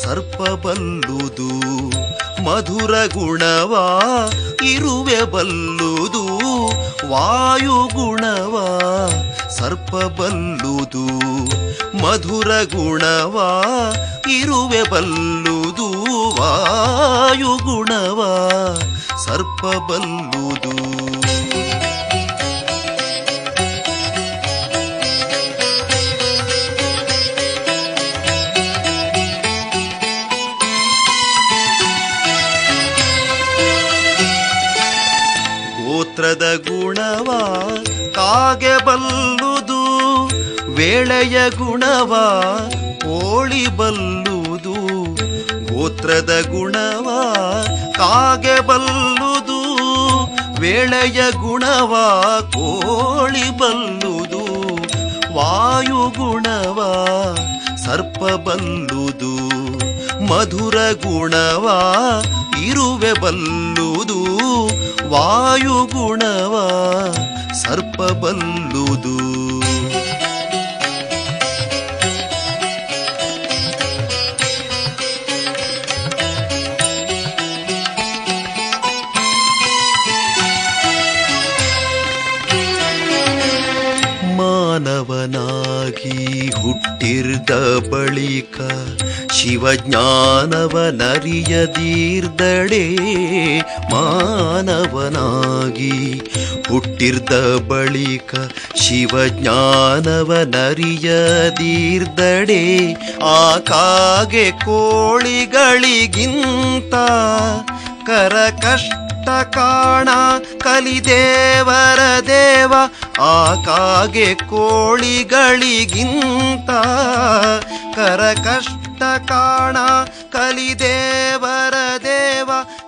ಸರ್ಪ ಬಲ್ಲುದು ಮಧುರ ಗುಣವ ಇರುವೆ ಬಲ್ಲುದು ವಾಯು ಗುಣವ ಸರ್ಪ ಬಲ್ಲುದು ಮಧುರ ಗುಣವ ಇರುವೆ ಬಲ್ಲುದು ವಾಯು ಗುಣವ ಸರ್ಪ ಬಲ್ಲುದು ಗೋತ್ರದ ಗುಣವ ಕಾಗೆ ಬಲ್ಲುದು ವೇಳೆಯ ಗುಣವ ಕೋಳಿ ಬಲ್ಲುದು ಗೋತ್ರದ ಗುಣವ ಕಾಗೆ ಬಲ್ಲುದು ವೇಳೆಯ ಗುಣವ ಕೋಳಿ ಬಲ್ಲುದು ವಾಯು ಗುಣವ ಸರ್ಪ ಬಲ್ಲುದು ಮಧುರ ಗುಣವ ಇರುವೆ ಬಲ್ಲುದು ವಾಯು ಗುಣವ ಸರ್ಪ ಬಲ್ಲುದು ಮಾನವನಾಗಿ ಹುಟ್ಟಿರ್ದ ಬಳಿಕ ಶಿವಜ್ಞಾನವನರಿಯದೀರ್ದಡೆ ಮಾನವನಾಗಿ ಹುಟ್ಟಿರ್ದ ಬಳಿಕ ಶಿವಜ್ಞಾನವನರಿಯದೀರ್ದಡೆ ಆ ಕಾಗೆ ಕೋಳಿಗಳಿಗಿಂತ ಕರಕಷ್ಟ ಕಾಣ ಕಲಿದೇವರ ದೇವ ಆ ಕಾಗೆ ಕೋಳಿಗಳಿಗಿಂತ ಕರಕಷ್ಟ ಕಾಣ ಕಲಿದೇವರ ದೇವ